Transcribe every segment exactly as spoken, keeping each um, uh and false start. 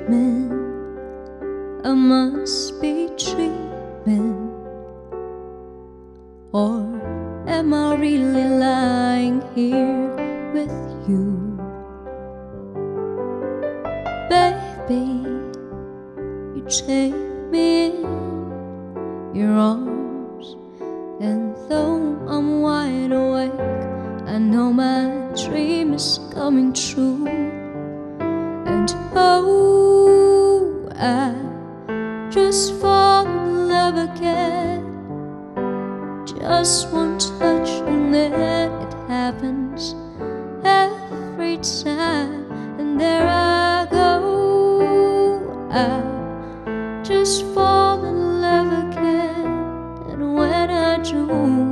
dreaming, I must be dreaming, or am I really lying here with you? Baby, you take me in your arms, and though I'm wide awake, I know my dream is coming true. And oh, I just fall in love again. Just one touch and then it happens every time. And there I go, I just fall in love again. And when I do,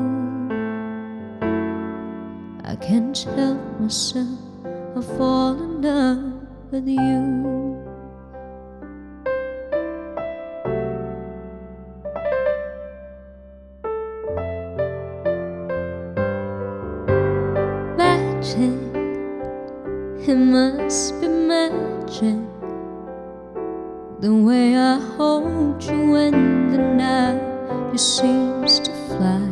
I can't help myself, I fall in love with you. Magic, it must be magic, the way I hold you in the night, it seems to fly.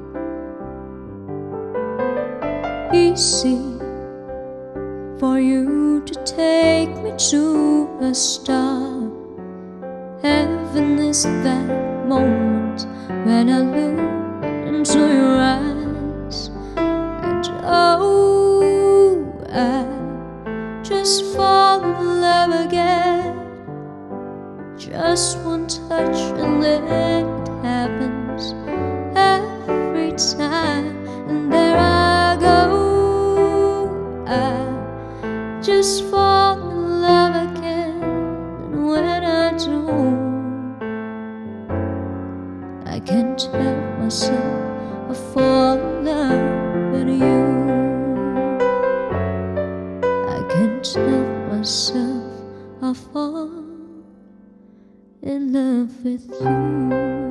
Easy for you to take me to a star. Heaven is that moment when I look into your eyes. And oh, I just fall in love again. Just one touch and then it happens every time. And there I go, I just fall in love again. And when I do, I can't help myself, I fall in love with you. I can't help myself, I fall in love with you.